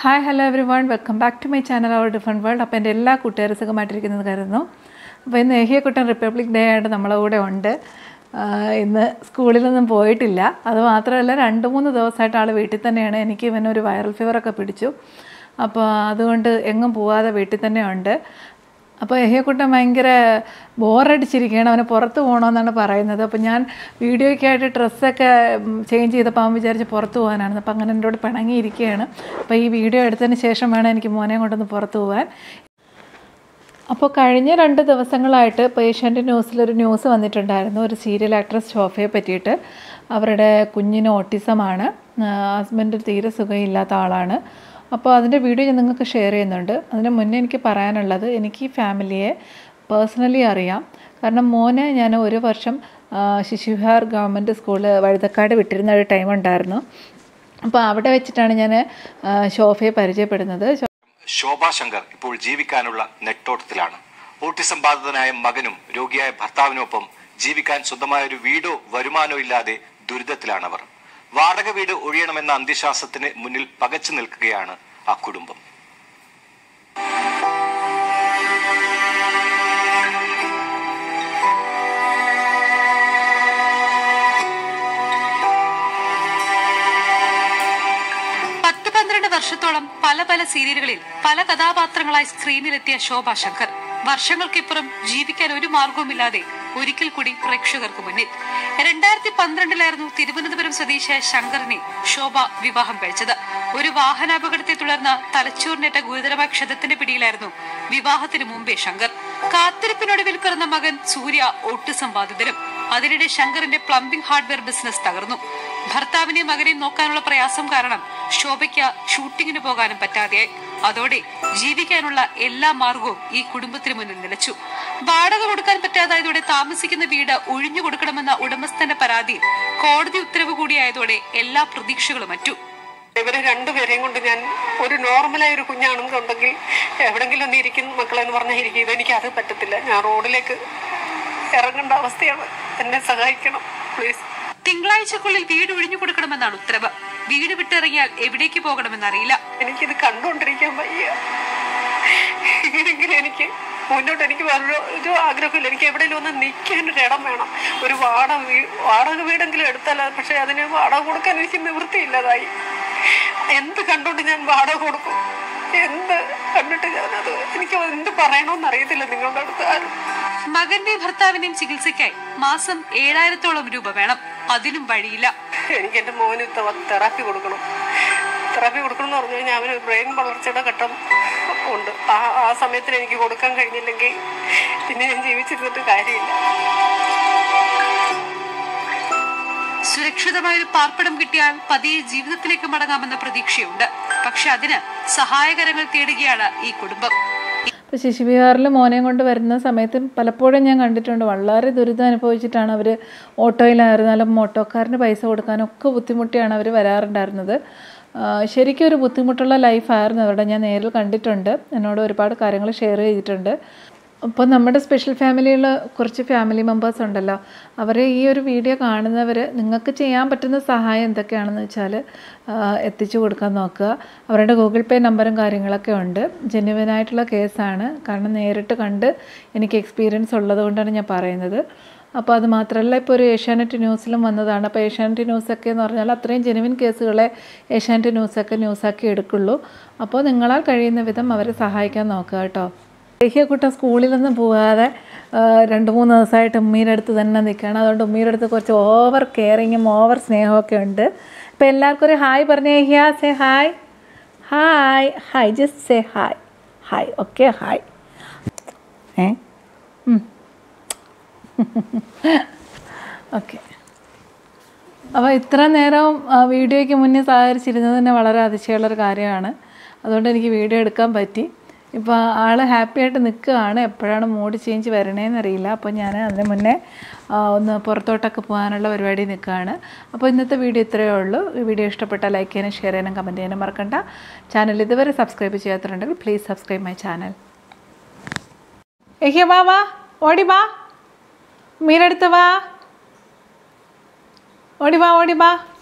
Hi, hello everyone. Welcome back to my channel, Our Different World. അപ്പോൾ എൻ്റെ എല്ലാ കൂട്ടുകാരും സുഖമായിട്ടിരിക്കുന്നത് കരുതുന്നു. അപ്പോൾ ഇന്ന് ഏഹിയക്കുട്ടൻ റിപ്പബ്ലിക് ഡേ ആയിട്ട് നമ്മളെ കൂടെ ഉണ്ട്. ഇന്ന് സ്കൂളിലൊന്നും പോയിട്ടില്ല. അതുമാത്രമല്ല 2-3 ദിവസമായിട്ട് ആൾ വീട്ടിൽ തന്നെയാണ്. എനിക്ക് ഇവനൊരു വൈറൽ ഫീവറൊക്കെ പിടിച്ചു. അപ്പോൾ അതുകൊണ്ട് എങ്ങും പോവാതെ വീട്ടിൽ തന്നെ ഉണ്ട്. അപ്പോൾ ഏഹിയക്കുട്ടൻ ഭയങ്കര ബോറടിച്ചിരിക്കുകയാണ്. അവന് പുറത്ത് പോകണമെന്നാണ് പറയുന്നത്. അപ്പോൾ ഞാൻ വീഡിയോയ്ക്കായിട്ട് ഡ്രസ്സൊക്കെ ചേഞ്ച് ചെയ്തപ്പോൾ അവൻ വിചാരിച്ച് പുറത്ത് പോകാനാണ്. അപ്പോൾ അങ്ങനെ എൻ്റെ കൂടെ പിണങ്ങിയിരിക്കുകയാണ്. അപ്പോൾ ഈ വീഡിയോ എടുത്തതിന് ശേഷം വേണം എനിക്ക് മോനെ കൊണ്ടൊന്ന് പുറത്ത് പോകാൻ. അപ്പോൾ കഴിഞ്ഞ 2 ദിവസങ്ങളായിട്ട് ഇപ്പോൾ ഏഷ്യാനെറ്റ് ന്യൂസിലൊരു ന്യൂസ് വന്നിട്ടുണ്ടായിരുന്നു. ഒരു സീരിയൽ ആക്ട്രസ് ശോഭയെ പറ്റിയിട്ട്. അവരുടെ കുഞ്ഞിന് ഓട്ടിസമാണ്. ഹസ്ബൻഡ് തീരെ സുഖമില്ലാത്ത ആളാണ്. അപ്പോൾ അതിൻ്റെ വീഡിയോ ഞാൻ നിങ്ങൾക്ക് ഷെയർ ചെയ്യുന്നുണ്ട്. അതിന് മുന്നേ എനിക്ക് പറയാനുള്ളത്, എനിക്ക് ഈ ഫാമിലിയെ പേഴ്സണലി അറിയാം. കാരണം മോനെ ഞാൻ 1 വർഷം ശിശുവിഹാർ ഗവൺമെൻറ് സ്കൂള് വഴുതക്കാട് വിട്ടിരുന്ന ഒരു ടൈം ഉണ്ടായിരുന്നു. അപ്പോൾ അവിടെ വെച്ചിട്ടാണ് ഞാൻ ശോഭയെ പരിചയപ്പെടുന്നത്. ശോഭ ശങ്കർ ഇപ്പോൾ ജീവിക്കാനുള്ള നെട്ടോട്ടത്തിലാണ്. ഓട്ടിസം ബാധിതനായ മകനും രോഗിയായ ഭർത്താവിനൊപ്പം ജീവിക്കാൻ സ്വന്തമായ ഒരു വീടോ വരുമാനമോ ഇല്ലാതെ ദുരിതത്തിലാണവർ. വാടക വീട് ഒഴിയണമെന്ന അന്ത്യശ്വാസത്തിന് മുന്നിൽ പകച്ചു നിൽക്കുകയാണ് ആ കുടുംബം. വർഷത്തോളം പല സീരിയലുകളിൽ പല കഥാപാത്രങ്ങളായി സ്ക്രീനിലെത്തിയ ശോഭ ശങ്കർ വർഷങ്ങൾക്കിപ്പുറം ജീവിക്കാൻ ഒരു മാർഗവുമില്ലാതെ ഒരിക്കൽ കൂടി പ്രേക്ഷകർക്ക് മുന്നിൽ. 2012 തിരുവനന്തപുരം സ്വദേശിയായ ശങ്കറിനെ ശോഭ വിവാഹം കഴിച്ചത്. ഒരു വാഹനാപകടത്തെ തുടർന്ന് തലച്ചോറിനേറ്റ ഗുരുതരമായ ക്ഷതത്തിന്റെ പിടിയിലായിരുന്നു വിവാഹത്തിന് മുമ്പേ ശങ്കർ. കാത്തിരിപ്പിനൊടുവിൽ പിറന്ന മകൻ സൂര്യ ഓട്ടിസം ബാധിതരും. അതിനിടെ ശങ്കറിന്റെ പ്ലംബിംഗ് ഹാർഡ്വെയർ ബിസിനസ് തകർന്നു. ഭർത്താവിനെയും മകനെയും നോക്കാനുള്ള പ്രയാസം കാരണം ശോഭയ്ക്ക് ഷൂട്ടിങ്ങിന് പോകാനും പറ്റാതെയായി. അതോടെ ജീവിക്കാനുള്ള എല്ലാ മാർഗവും ഈ കുടുംബത്തിന് മുന്നിൽ നിലച്ചു. വാടക കൊടുക്കാൻ പറ്റാതായതോടെ താമസിക്കുന്ന വീട് ഒഴിഞ്ഞു കൊടുക്കണമെന്ന ഉടമസ്ഥന്റെ പരാതിയിൽ കോടതി ഉത്തരവ് കൂടിയായതോടെ എല്ലാ പ്രതീക്ഷകളും മറ്റു. ഇവരെ 2 പേരെയും കൊണ്ട് ഞാൻ ഒരു നോർമലായ ഒരു കുഞ്ഞാണെന്നുണ്ടെങ്കിൽ എവിടെങ്കിലും ഒന്ന് ഇരിക്കും മക്കളെ എന്ന് പറഞ്ഞാൽ ഇരിക്കും. ഇതെനിക്ക് അത് പറ്റത്തില്ല. ഞാൻ റോഡിലേക്ക് ഇറങ്ങേണ്ട അവസ്ഥയാണ്. എന്നെ സഹായിക്കണം പ്ലീസ്. തിങ്കളാഴ്ചക്കുള്ളിൽ വീട് ഒഴിഞ്ഞു കൊടുക്കണമെന്നാണ് ഉത്തരവ്. വീട് വിട്ടിറങ്ങിയാൽ എവിടേക്ക് പോകണമെന്നറിയില്ല. എനിക്കിത് കണ്ടുകൊണ്ടിരിക്കാൻ വയ്യ. എങ്ങനെയെങ്കിലും എനിക്ക് മുന്നോട്ട് എനിക്ക് ഒരു ആഗ്രഹമില്ല. എനിക്ക് എവിടെയെങ്കിലും ഒന്ന് നിൽക്കാനൊരു ഇടം വേണം. ഒരു വാടക വീടെങ്കിലും എടുത്താൽ, പക്ഷെ അതിന് വാടക കൊടുക്കാൻ എനിക്ക് നിവൃത്തിയില്ലതായി. എന്ത് കണ്ടോണ്ട് ഞാൻ വാടക കൊടുക്കും? എന്ത് കണ്ടിട്ട് ഞാനത് എനിക്ക് എന്ത് പറയണമെന്നറിയത്തില്ല നിങ്ങളുടെ അടുത്ത്. മകന്റെയും ഭർത്താവിന്റെയും ചികിത്സയ്ക്കായി മാസം 7000-ഓളം രൂപ വേണം. അതിനും വഴിയില്ല. എനിക്ക് എന്റെ മോന് തെറാപ്പി കൊടുക്കണം. തെറാപ്പി കൊടുക്കണം എന്ന് പറഞ്ഞു കഴിഞ്ഞാൽ അവന് ബ്രെയിൻ വളർച്ചയുടെ ഘട്ടം ഉണ്ട്. ആ സമയത്തിന് എനിക്ക് കൊടുക്കാൻ കഴിഞ്ഞില്ലെങ്കിൽ പിന്നെ ഞാൻ ജീവിച്ചിരുന്നിട്ട് കാര്യമില്ല. സുരക്ഷിതമായൊരു പാർപ്പിടം കിട്ടിയാൽ പതിയെ ജീവിതത്തിലേക്ക് മടങ്ങാമെന്ന പ്രതീക്ഷയുണ്ട്. പക്ഷെ അതിന് സഹായകരങ്ങൾ തേടുകയാണ് ഈ കുടുംബം. ഇപ്പോൾ ശിശുവിഹാറിൽ മോനെയും കൊണ്ട് വരുന്ന സമയത്ത് പലപ്പോഴും ഞാൻ കണ്ടിട്ടുണ്ട്, വളരെ ദുരിതം അനുഭവിച്ചിട്ടാണ് അവർ ഓട്ടോയിലായിരുന്നാലും ഓട്ടോക്കാരന് പൈസ കൊടുക്കാനൊക്കെ ബുദ്ധിമുട്ടിയാണ് അവർ വരാറുണ്ടായിരുന്നത്. ശരിക്കും ഒരു ബുദ്ധിമുട്ടുള്ള ലൈഫായിരുന്നു അവരുടെ. ഞാൻ നേരിൽ കണ്ടിട്ടുണ്ട്. എന്നോട് ഒരുപാട് കാര്യങ്ങൾ ഷെയർ ചെയ്തിട്ടുണ്ട്. അപ്പോൾ നമ്മുടെ സ്പെഷ്യൽ ഫാമിലിയുള്ള കുറച്ച് ഫാമിലി മെമ്പേഴ്സ് ഉണ്ടല്ലോ, അവർ ഈ ഒരു വീഡിയോ കാണുന്നവർ നിങ്ങൾക്ക് ചെയ്യാൻ പറ്റുന്ന സഹായം എന്തൊക്കെയാണെന്ന് വെച്ചാൽ എത്തിച്ചു കൊടുക്കാൻ നോക്കുക. അവരുടെ ഗൂഗിൾ പേ നമ്പറും കാര്യങ്ങളൊക്കെ ഉണ്ട്. ജെന്യുവനായിട്ടുള്ള കേസാണ്. കാരണം നേരിട്ട് കണ്ട് എനിക്ക് എക്സ്പീരിയൻസ് ഉള്ളത് കൊണ്ടാണ് ഞാൻ പറയുന്നത്. അപ്പോൾ അത് മാത്രമല്ല, ഇപ്പോൾ ഒരു ഏഷ്യാനെറ്റ് ന്യൂസിലും വന്നതാണ്. അപ്പോൾ ഏഷ്യാനെറ്റ് ന്യൂസൊക്കെ എന്ന് പറഞ്ഞാൽ അത്രയും ജെനുവിൻ കേസുകളെ ഏഷ്യാനെറ്റ് ന്യൂസാക്കി എടുക്കുള്ളൂ. അപ്പോൾ നിങ്ങളാൽ കഴിയുന്ന വിധം അവരെ സഹായിക്കാൻ നോക്കുക കേട്ടോ. ഏഹിയക്കുട്ടൻ സ്കൂളിലൊന്നും പോകാതെ 2-3 ദിവസമായിട്ട് ഉമ്മീൻ്റെ അടുത്ത് തന്നെ നിൽക്കുകയാണ്. അതുകൊണ്ട് ഉമ്മീൻ്റെ അടുത്ത് കുറച്ച് ഓവർ കെയറിങ്ങും ഓവർ സ്നേഹമൊക്കെ ഉണ്ട്. അപ്പോൾ എല്ലാവർക്കും ഒരു ഹായ് പറഞ്ഞേ. ഏഹിയ say hi. Hi just say hi okay hi. Okay. അപ്പോൾ ഇത്ര നേരം വീഡിയോയ്ക്ക് മുന്നേ സഹകരിച്ചിരുന്നത് തന്നെ വളരെ അതിശയമുള്ളൊരു കാര്യമാണ്. അതുകൊണ്ട് എനിക്ക് വീഡിയോ എടുക്കാൻ പറ്റി. ഇപ്പോൾ ആൾ ഹാപ്പി ആയിട്ട് നിൽക്കുകയാണ്. എപ്പോഴാണ് മൂഡ് ചേഞ്ച് വരണേന്നറിയില്ല. അപ്പോൾ ഞാൻ അതിന് മുന്നേ ഒന്ന് പുറത്തോട്ടൊക്കെ പോകാനുള്ള പരിപാടി നിൽക്കുകയാണ്. അപ്പോൾ ഇന്നത്തെ വീഡിയോ ഇത്രയേ ഉള്ളൂ. ഈ വീഡിയോ ഇഷ്ടപ്പെട്ടാൽ ലൈക്ക് ചെയ്യാനും ഷെയർ ചെയ്യാനും കമൻറ്റ് ചെയ്യാനും മറക്കണ്ട. ചാനൽ ഇതുവരെ സബ്സ്ക്രൈബ് ചെയ്യാത്തതുണ്ടെങ്കിൽ പ്ലീസ് സബ്സ്ക്രൈബ് മൈ ചാനൽ. ഏഹിയ വാ ഓടി വാ, മീരടുത്ത് വാ, ഓടി വാ.